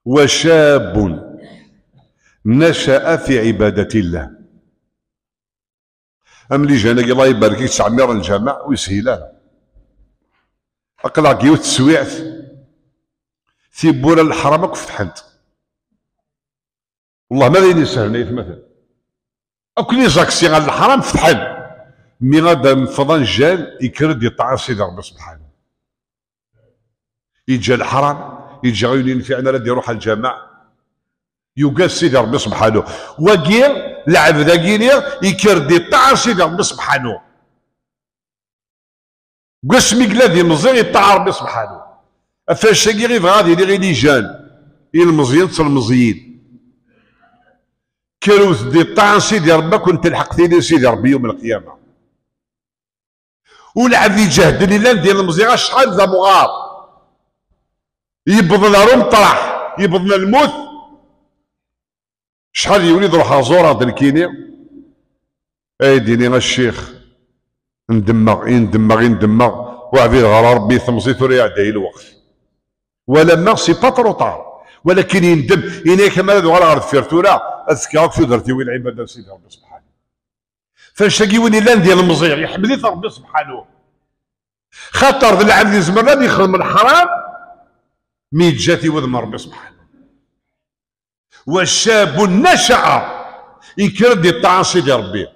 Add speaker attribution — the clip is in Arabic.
Speaker 1: وشاب نشأ في عبادة الله. أملي جانا الله يبارك فيك تعمير الجامع ويسهلها أقلع كيوت تسويعت ثيبولا الحرام فتحنت والله ما ذي يسهلنا مثلا أكل زاكسي على الحرام فتحن مي غادا من فضان جال يكرد يطاع سيدي ربي سبحانه يجي الحرام يجي غيولين في عنا رد يروح الجامع يوقف سيدي ربي سبحانه وقيل العبد كينير يكرد يطاع سيدي ربي سبحانه قسمي الذي مزير يطاع ربي سبحانه افاش غير غادي اللي غير جان المزيان المزيين كروت دي طاع سيدي ربي كنت تلحق ثاني سيدي ربي يوم القيامه والعبد يجهد لي ديال المزيغه شحال ذا مغار يبضنا روم طرح يبضنا الموت شحال يولي روح زوره د الكيني ايديني الشيخ ندمغ وعبيد غير ربي ثمزيت ولا يعدي الوقت ولما سي با ترو طار ولكن يندم إني كما هذا غير فيرتورا اذكرك في درتي وين العباده سيدي ربي سبحانه فاش تاكيوني لان ديال المزيغ يحملي ربي سبحانه خاطر ذا العبد يزمر يخدم الحرام ميت جاتي وذم ربي سبحانه والشاب نشأ يكرد يطاع سيدي ربي